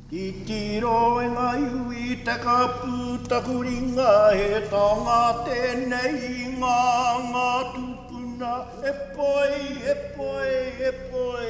Ki tiro e ngā iwi te ka pūtaku ringa he tonga tēnei ngā tupuna e poi, e poi, e poi.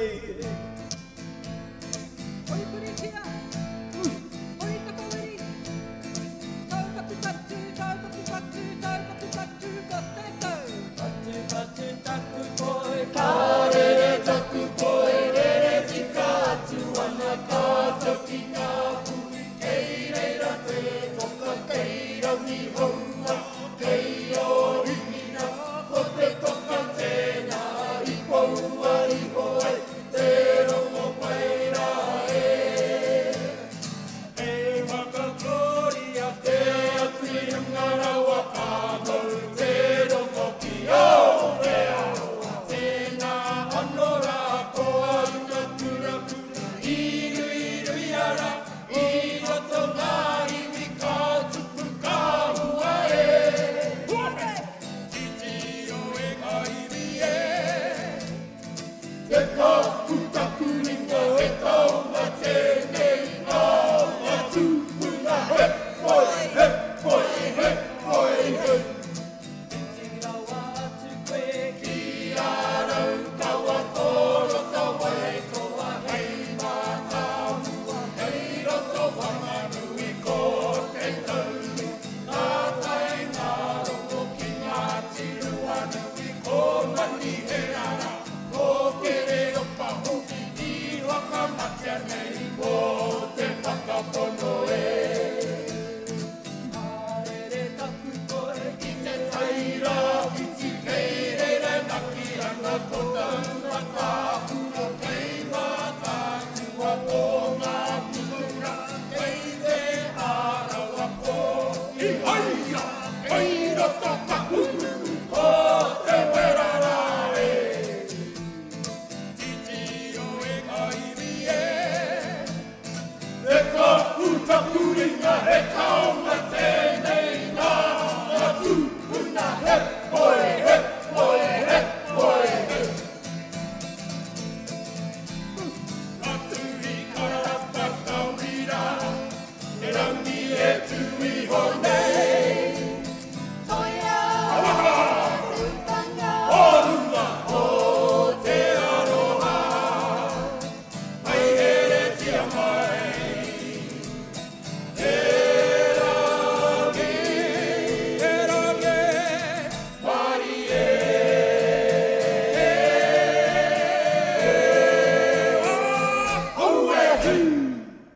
Oi puri kia, oi takaweri, taukatu tatu, taukatu tatu, taukatu tatu, kotetau. Tatu tatu taku poi, karere taku poi, rere tika atu ana kātoki ngā pui, kei reira te toka, kei rangi honga, kei orihina, ko te toka tēnā, I poua I hoe, te rongo pai rā e. E whakakloria te atu I runga rawa kāmau, te rongo ki o rea, tēnā ano rā koa una pura, iru iru I ara, I roto ngā iwi kā tupu kā hua e. Titi o e ngā iwi e, te kā putaku ringa he taonga tēnei ngā tupuna he poi, he poi, he poi, he. Titi rawa atu koe ki a rau kawa koro kawa e toa hei mā tāmua, hei roto whanganui ko te tauri, ngā tai ngā rongo ki ngā tiru anui ko mani he ara, ko kere opa hoki I waka matia nei ko te whakapono e. Marere taku koe ki te taira whiti kei reira naki ana ko taua tāpura kei ngā tātua ko ngā pura kei te harawa ko I haia kei roto taku ko te werara e. Titi o e ngā iwi e, te ka putaku ringa he taonga tēnei ngā tupuna he poi, he poi, he poi, he. Aturi karapa kaurira, te rangi e tui honei. Toia, tūtanga, o runga, o te aroha, mai here tia mai. He rangi, mari e. Au e hu.